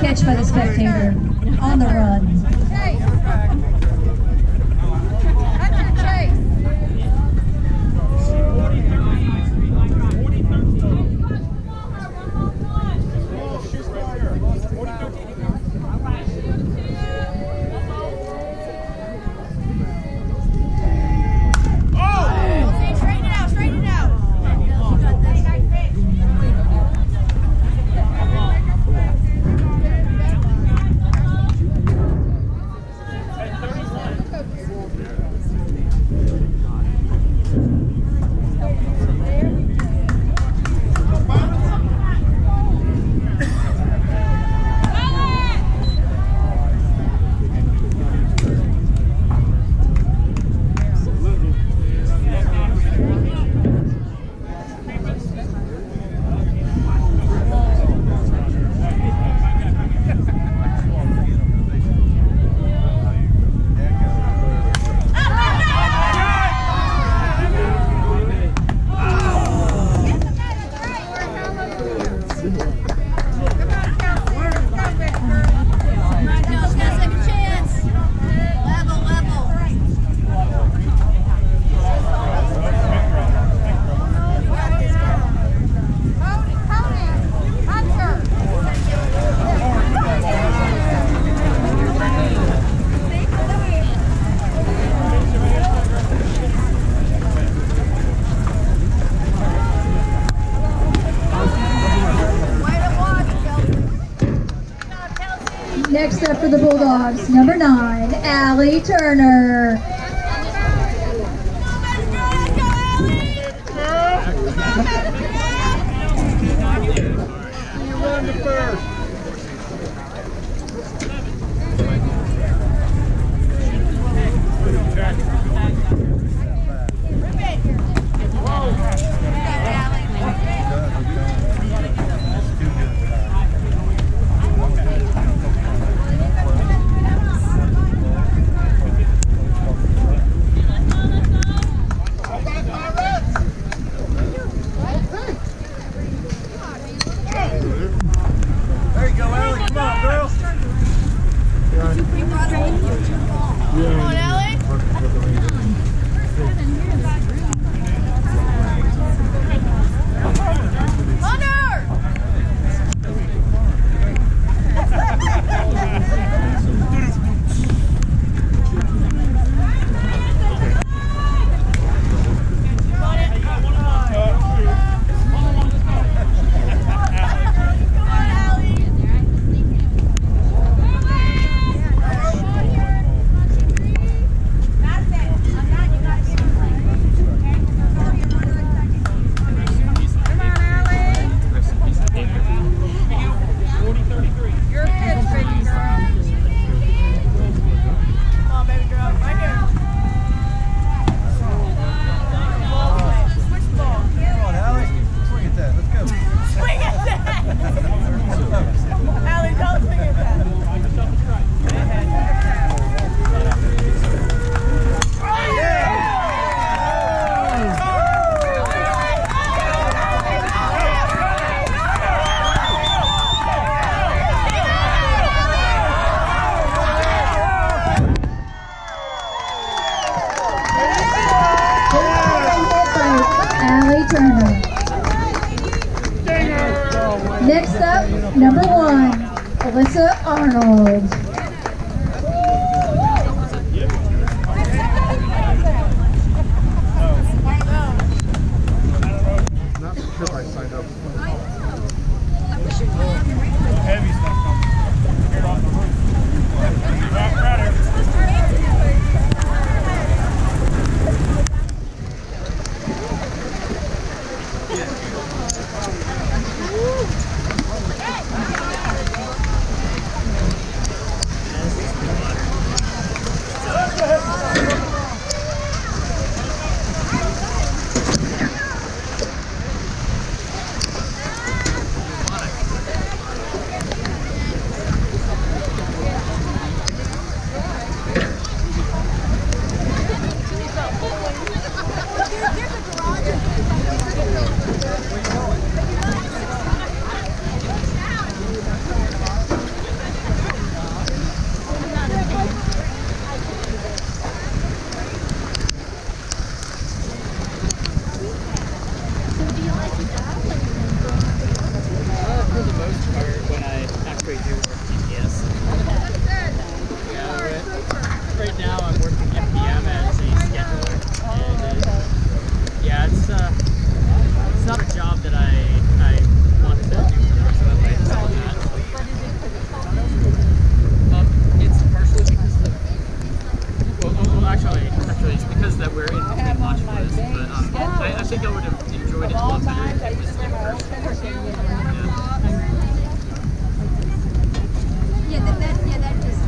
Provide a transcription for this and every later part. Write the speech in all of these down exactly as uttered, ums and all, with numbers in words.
catch by the spectator on the run. Next up for the Bulldogs, number nine, Allie Turner. You run the first. Next up, number one, Alyssa Arnold. Not sure if I signed up. Heavy stuff coming. Here off the roof. Right, right here. most part, when I actually do work G P S. Yeah, right, right now I'm working M P M as a scheduler, and uh, yeah, it's uh, it's not a job that I I want to do for the rest of my life. So that. Um, it's partially because of the well, well, actually, actually, it's because that we're in between launch flows, but um, I, I think I would have enjoyed it a lot better if it was in person. Yeah, that, that, yeah, that just.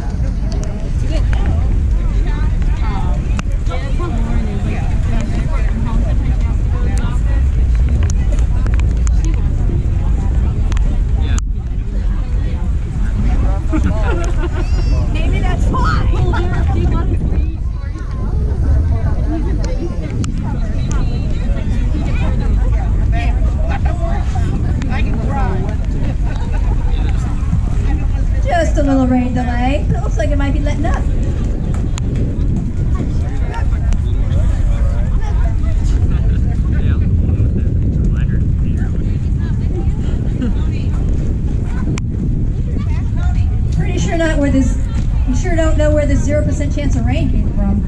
Maybe that's fine. Just a little rain delay. It looks like it might be letting up. Pretty sure not where this. You sure don't know where the zero percent chance of rain came from.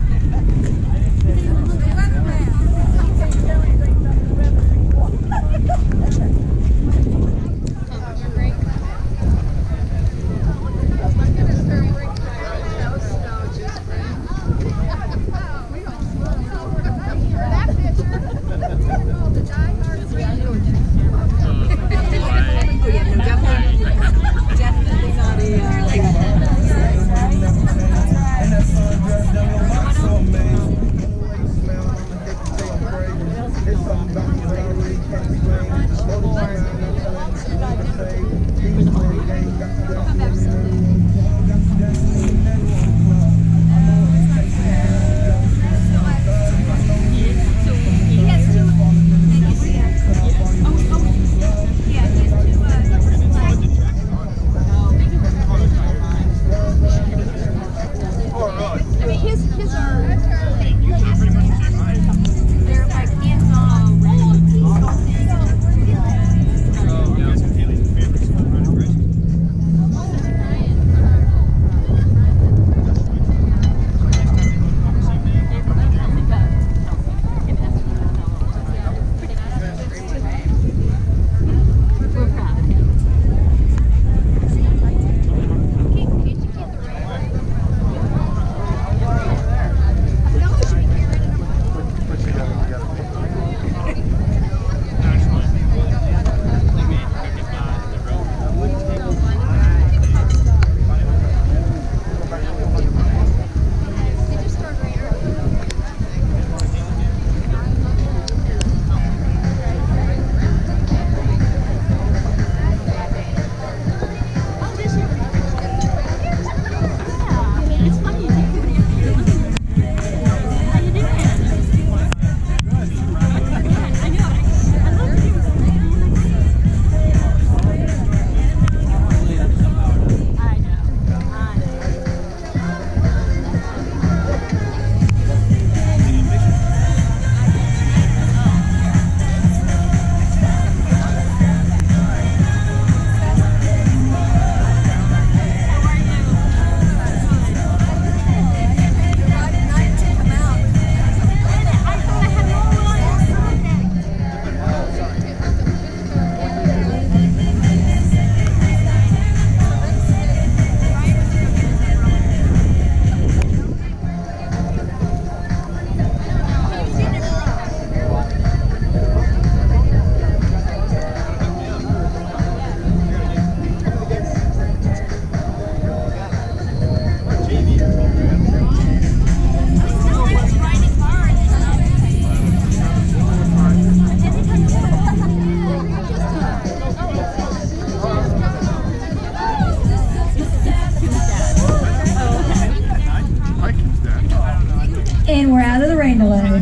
And we're out of the rain delay.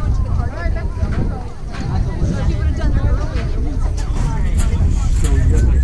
So, yes,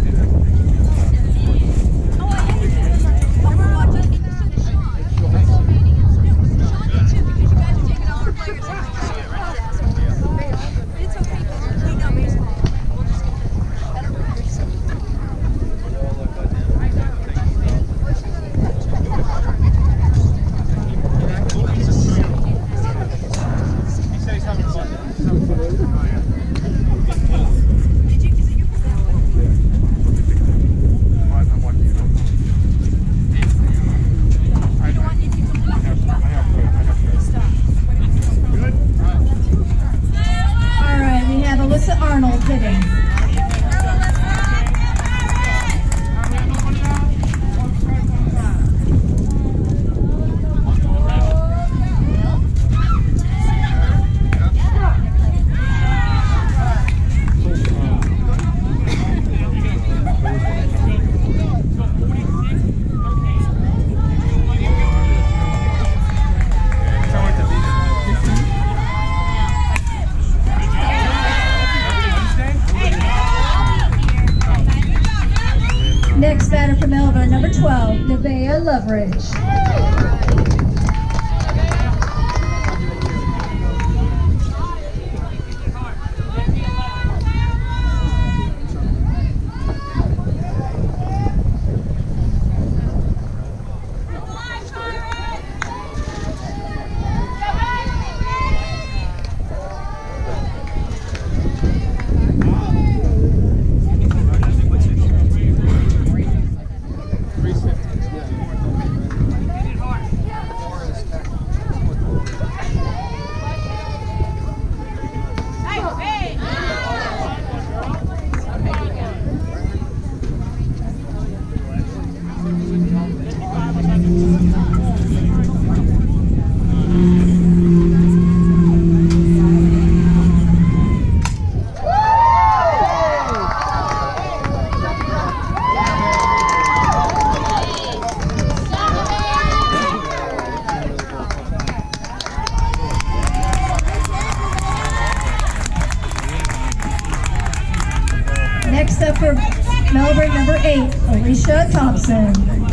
Next batter for Melbourne, number twelve, Nevaeh Loveridge. Next up for Melbourne, number eight, Alicia Thompson.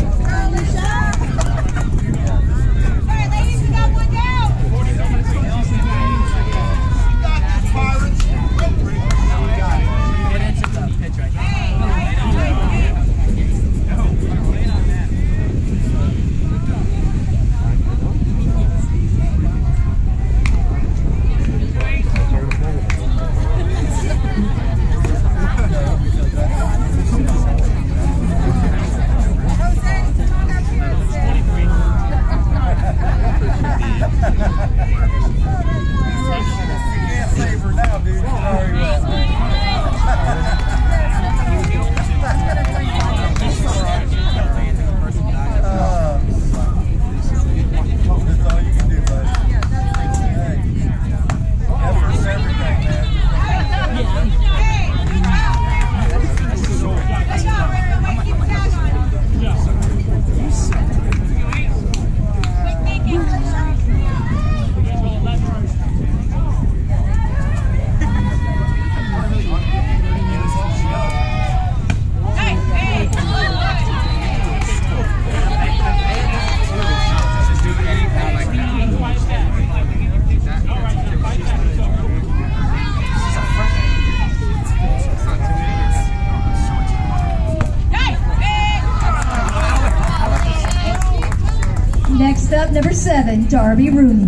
Next up, number seven, Darby Rooney.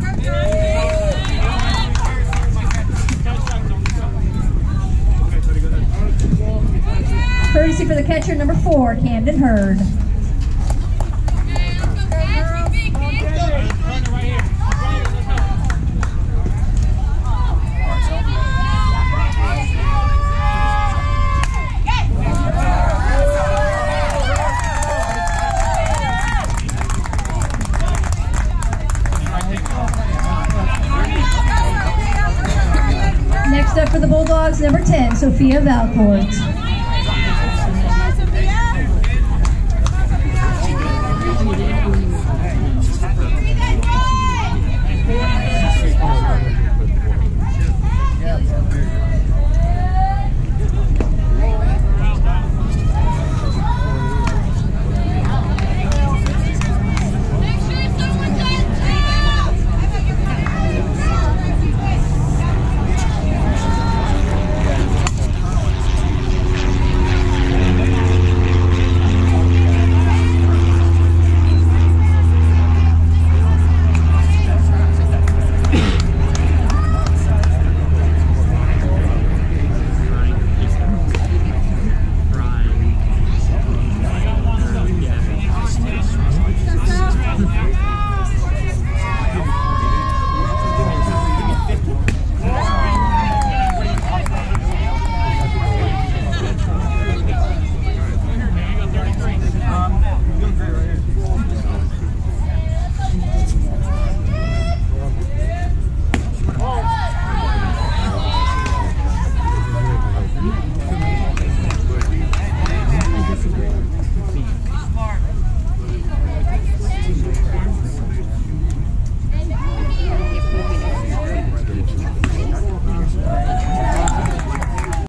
Courtesy for the catcher, number four, Camden Hurd. Next up for the Bulldogs, number ten, Sophia Valcourt.